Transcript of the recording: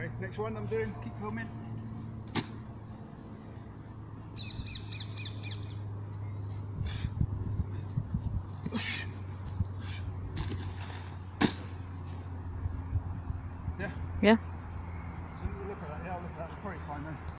Okay, next one I'm doing, keep filming. Yeah. Yeah.